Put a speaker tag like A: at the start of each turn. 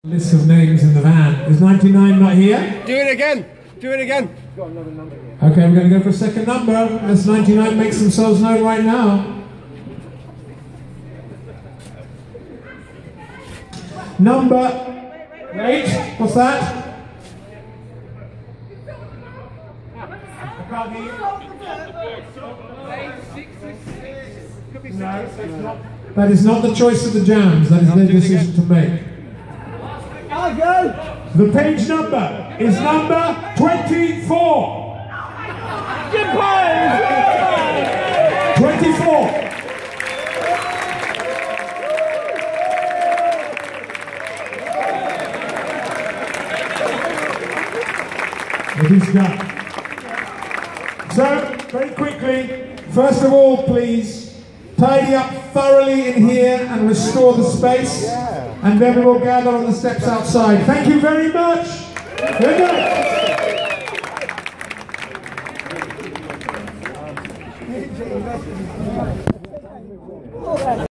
A: List of names in the van. Is 99 not here?
B: Do it again. Do it again. Got another number here.
A: Okay, we're going to go for a second number. Let's 99 makes themselves known right now. Number. Wait, what's that? I can't hear you. No, that is not the choice of the jams. That is their decision to make.
B: I'll go.
A: The page number is number 24.
B: Good play.
A: 24. It is done. So, very quickly, first of all, please, tidy up thoroughly in here and restore the space. And then we will gather on the steps outside. Thank you very much. Good night.